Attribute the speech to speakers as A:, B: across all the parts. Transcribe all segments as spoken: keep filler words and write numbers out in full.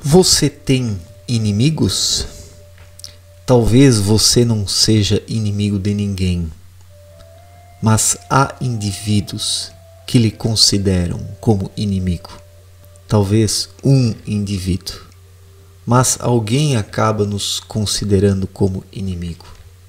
A: Você tem inimigos? Talvez você não seja inimigo de ninguém, mas há indivíduos que lhe consideram como inimigo. Talvez um indivíduo, mas alguém acaba nos considerando como inimigo.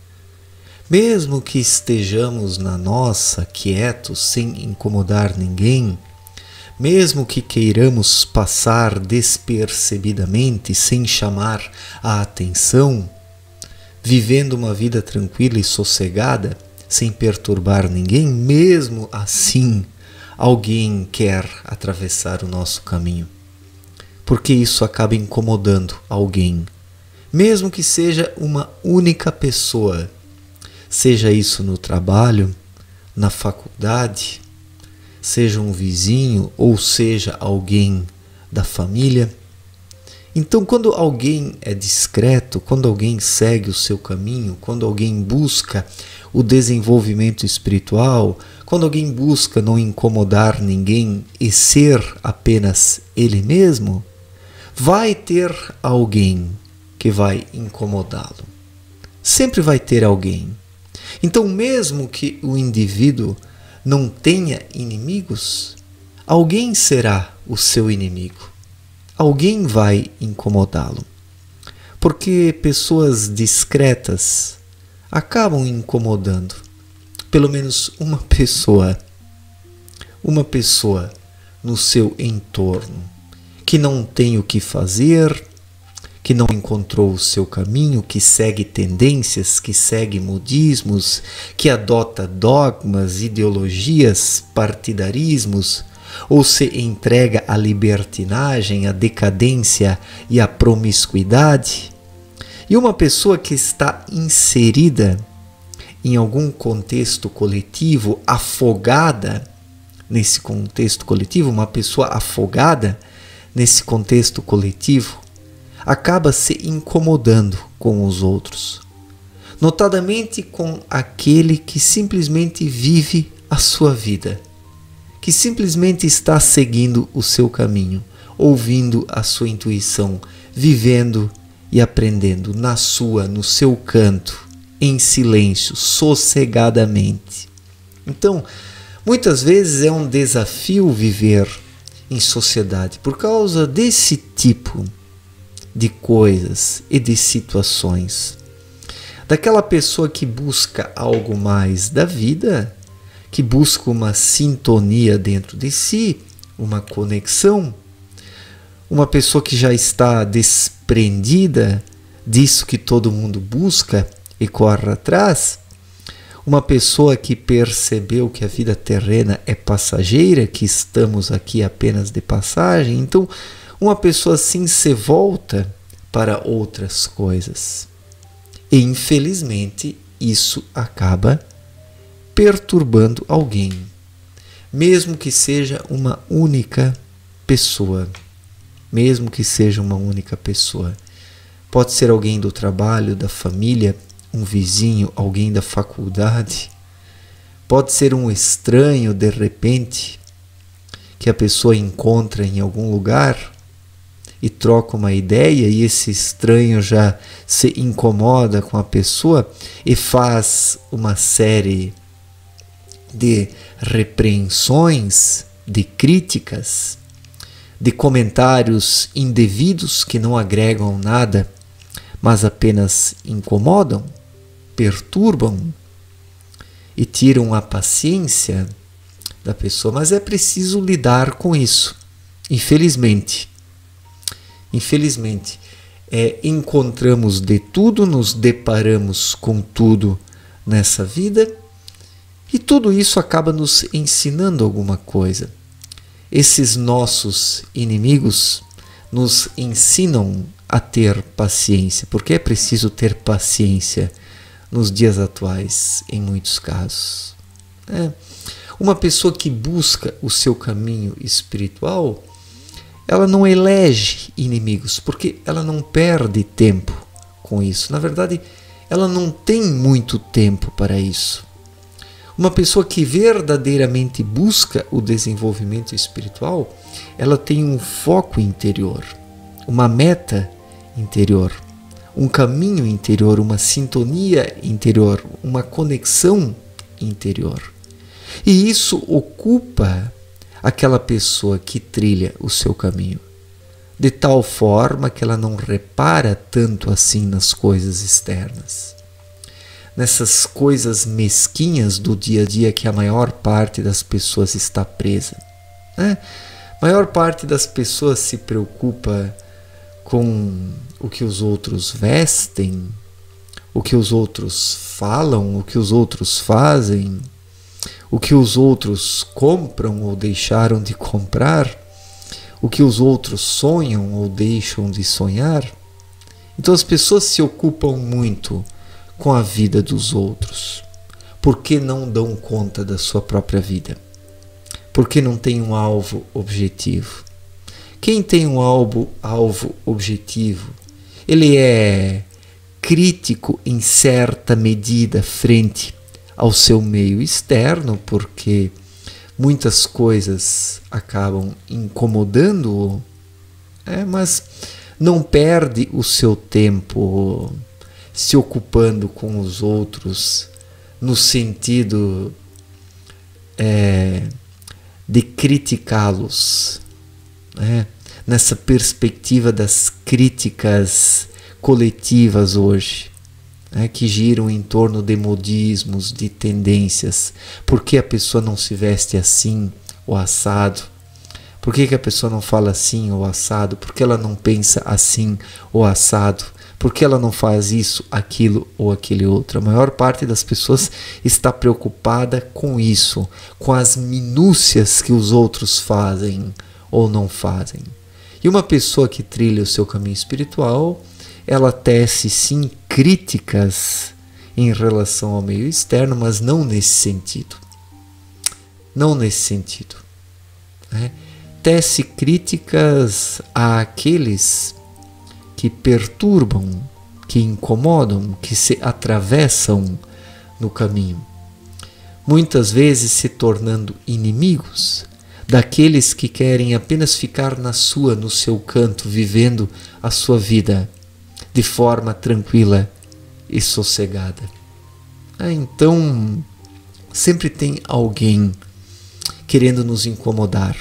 A: Mesmo que estejamos na nossa, quietos, sem incomodar ninguém, mesmo que queiramos passar despercebidamente, sem chamar a atenção, vivendo uma vida tranquila e sossegada, sem perturbar ninguém, mesmo assim, alguém quer atravessar o nosso caminho. Porque isso acaba incomodando alguém, mesmo que seja uma única pessoa, seja isso no trabalho, na faculdade, seja um vizinho ou seja alguém da família. Então, quando alguém é discreto, quando alguém segue o seu caminho, quando alguém busca o desenvolvimento espiritual, quando alguém busca não incomodar ninguém e ser apenas ele mesmo, vai ter alguém que vai incomodá-lo. Sempre vai ter alguém. Então, mesmo que o indivíduo não tenha inimigos, alguém será o seu inimigo. Alguém vai incomodá-lo. Porque pessoas discretas acabam incomodando. Pelo menos uma pessoa. Uma pessoa no seu entorno que não tem o que fazer, que não encontrou o seu caminho, que segue tendências, que segue modismos, que adota dogmas, ideologias, partidarismos, ou se entrega à libertinagem, à decadência e à promiscuidade. E uma pessoa que está inserida em algum contexto coletivo, afogada nesse contexto coletivo, uma pessoa afogada nesse contexto coletivo, acaba se incomodando com os outros, notadamente com aquele que simplesmente vive a sua vida, que simplesmente está seguindo o seu caminho, ouvindo a sua intuição, vivendo e aprendendo na sua, no seu canto, em silêncio, sossegadamente. Então, muitas vezes é um desafio viver em sociedade por causa desse tipo de coisas e de situações. Daquela pessoa que busca algo mais da vida, que busca uma sintonia dentro de si, uma conexão, uma pessoa que já está desprendida disso que todo mundo busca e corre atrás, uma pessoa que percebeu que a vida terrena é passageira, que estamos aqui apenas de passagem. Então, uma pessoa assim se volta para outras coisas. E, infelizmente, isso acaba perturbando alguém, mesmo que seja uma única pessoa. Mesmo que seja uma única pessoa. Pode ser alguém do trabalho, da família, um vizinho, alguém da faculdade. Pode ser um estranho, de repente, que a pessoa encontra em algum lugar e troca uma ideia, e esse estranho já se incomoda com a pessoa e faz uma série de repreensões, de críticas, de comentários indevidos que não agregam nada, mas apenas incomodam, perturbam e tiram a paciência da pessoa. Mas é preciso lidar com isso, infelizmente. Infelizmente, é, encontramos de tudo, nos deparamos com tudo nessa vida, e tudo isso acaba nos ensinando alguma coisa. Esses nossos inimigos nos ensinam a ter paciência, porque é preciso ter paciência nos dias atuais, em muitos casos. É. Uma pessoa que busca o seu caminho espiritual, ela não elege inimigos, porque ela não perde tempo com isso. Na verdade, ela não tem muito tempo para isso. Uma pessoa que verdadeiramente busca o desenvolvimento espiritual, ela tem um foco interior. uma meta interior, um caminho interior, uma sintonia interior, uma conexão interior. E isso ocupa aquela pessoa que trilha o seu caminho, de tal forma que ela não repara tanto assim nas coisas externas, nessas coisas mesquinhas do dia a dia que a maior parte das pessoas está presa. Né? A maior parte das pessoas se preocupa com o que os outros vestem, o que os outros falam, o que os outros fazem, o que os outros compram ou deixaram de comprar, o que os outros sonham ou deixam de sonhar. Então as pessoas se ocupam muito com a vida dos outros, porque não dão conta da sua própria vida, porque não tem um alvo objetivo. Quem tem um alvo, alvo objetivo, ele é crítico em certa medida frente ao seu meio externo, porque muitas coisas acabam incomodando-o, é, mas não perde o seu tempo se ocupando com os outros no sentido é, de criticá-los, né? Nessa perspectiva das críticas coletivas hoje, né? Que giram em torno de modismos, de tendências. Por que a pessoa não se veste assim ou assado? Por que, que a pessoa não fala assim ou assado? Por que ela não pensa assim ou assado? Por que ela não faz isso, aquilo ou aquele outro? A maior parte das pessoas está preocupada com isso, com as minúcias que os outros fazem ou não fazem. E uma pessoa que trilha o seu caminho espiritual, ela tece sim críticas em relação ao meio externo, mas não nesse sentido. Não nesse sentido. Né? Tece críticas àqueles que perturbam, que incomodam, que se atravessam no caminho. Muitas vezes se tornando inimigos daqueles que querem apenas ficar na sua, no seu canto, vivendo a sua vida de forma tranquila e sossegada. Ah, então, sempre tem alguém querendo nos incomodar.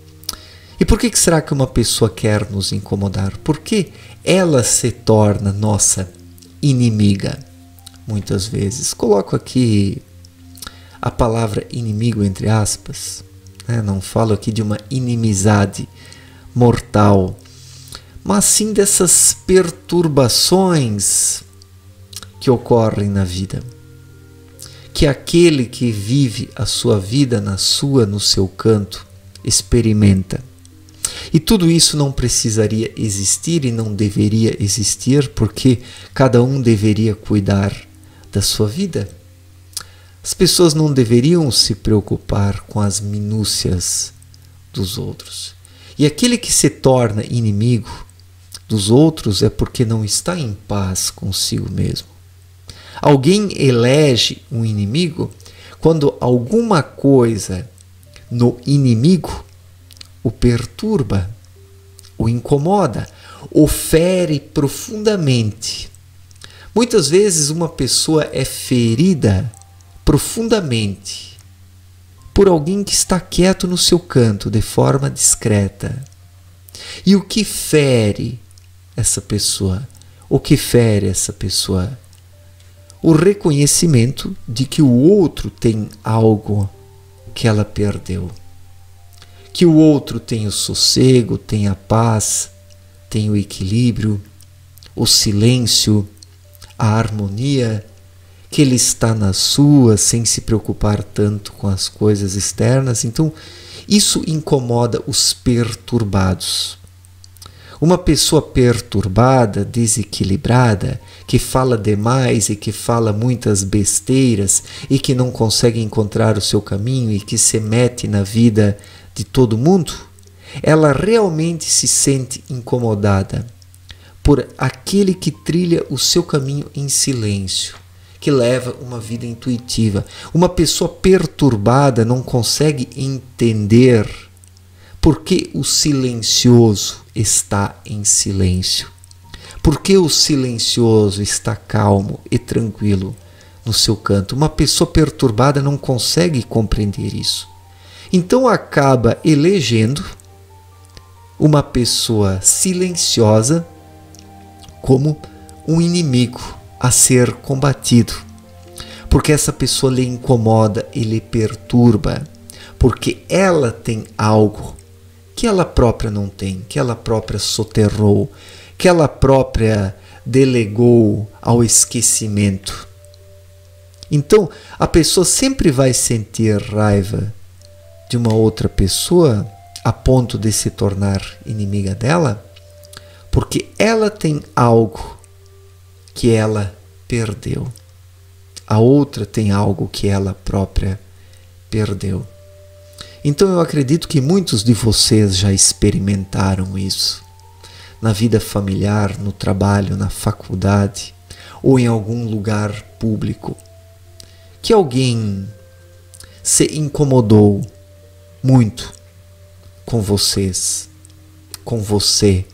A: E por que será que uma pessoa quer nos incomodar? Porque ela se torna nossa inimiga, muitas vezes. Coloco aqui a palavra inimigo entre aspas. Né? Não falo aqui de uma inimizade mortal, mas sim dessas perturbações que ocorrem na vida. Que aquele que vive a sua vida na sua, no seu canto, experimenta. E tudo isso não precisaria existir e não deveria existir, porque cada um deveria cuidar da sua vida. As pessoas não deveriam se preocupar com as minúcias dos outros. E aquele que se torna inimigo dos outros é porque não está em paz consigo mesmo. Alguém elege um inimigo quando alguma coisa no inimigo o perturba, o incomoda, o fere profundamente. Muitas vezes uma pessoa é ferida profundamente por alguém que está quieto no seu canto de forma discreta. E o que fere essa pessoa? O que fere essa pessoa? O reconhecimento de que o outro tem algo que ela perdeu. Que o outro tem o sossego, tem a paz, tem o equilíbrio, o silêncio, a harmonia, que ele está na sua, sem se preocupar tanto com as coisas externas. Então, isso incomoda os perturbados. Uma pessoa perturbada, desequilibrada, que fala demais e que fala muitas besteiras e que não consegue encontrar o seu caminho e que se mete na vida de todo mundo, ela realmente se sente incomodada por aquele que trilha o seu caminho em silêncio, que leva uma vida intuitiva. Uma pessoa perturbada não consegue entender por que o silencioso está em silêncio? Por que o silencioso está calmo e tranquilo no seu canto? Uma pessoa perturbada não consegue compreender isso. Então acaba elegendo uma pessoa silenciosa como um inimigo a ser combatido. Porque essa pessoa lhe incomoda e lhe perturba. Porque ela tem algo que ela própria não tem, que ela própria soterrou, que ela própria delegou ao esquecimento. Então, a pessoa sempre vai sentir raiva de uma outra pessoa a ponto de se tornar inimiga dela, porque ela tem algo que ela perdeu. A outra tem algo que ela própria perdeu. Então eu acredito que muitos de vocês já experimentaram isso. Na vida familiar, no trabalho, na faculdade ou em algum lugar público. Que alguém se incomodou muito com vocês, com você.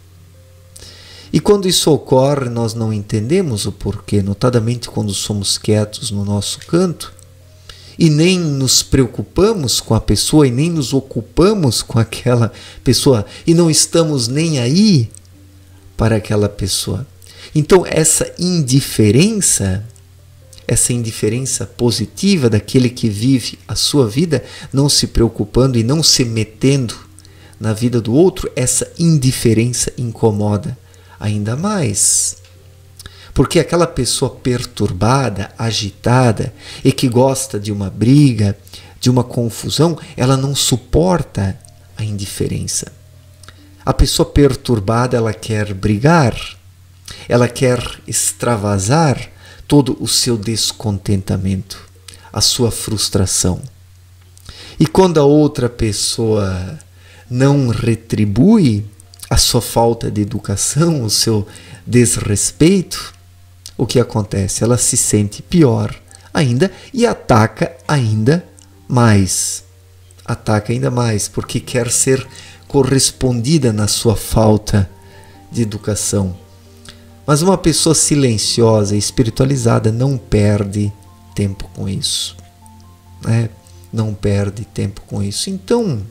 A: E quando isso ocorre, nós não entendemos o porquê, notadamente quando somos quietos no nosso canto e nem nos preocupamos com a pessoa e nem nos ocupamos com aquela pessoa e não estamos nem aí para aquela pessoa. Então essa indiferença, essa indiferença positiva daquele que vive a sua vida, não se preocupando e não se metendo na vida do outro, essa indiferença incomoda ainda mais. Porque aquela pessoa perturbada, agitada e que gosta de uma briga, de uma confusão, ela não suporta a indiferença. A pessoa perturbada, ela quer brigar, ela quer extravasar todo o seu descontentamento, a sua frustração. E quando a outra pessoa não retribui a sua falta de educação, o seu desrespeito, o que acontece? Ela se sente pior ainda e ataca ainda mais. Ataca ainda mais porque quer ser correspondida na sua falta de educação. Mas uma pessoa silenciosa e espiritualizada não perde tempo com isso, né? Não perde tempo com isso. Então,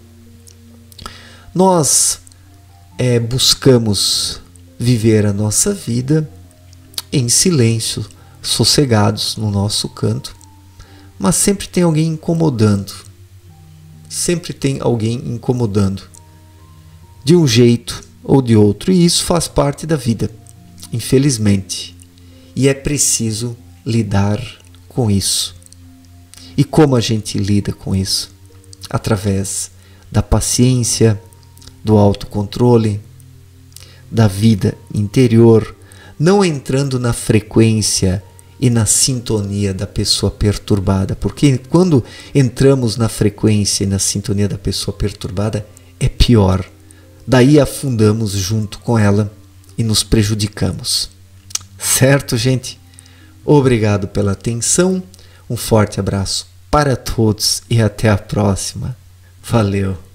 A: nós é, buscamos viver a nossa vida em silêncio, sossegados no nosso canto, mas sempre tem alguém incomodando. Sempre tem alguém incomodando, de um jeito ou de outro, e isso faz parte da vida, infelizmente, e é preciso lidar com isso. E como a gente lida com isso? Através da paciência, do autocontrole, da vida interior, não entrando na frequência e na sintonia da pessoa perturbada, porque quando entramos na frequência e na sintonia da pessoa perturbada, é pior. Daí afundamos junto com ela e nos prejudicamos. Certo, gente? Obrigado pela atenção, um forte abraço para todos e até a próxima. Valeu!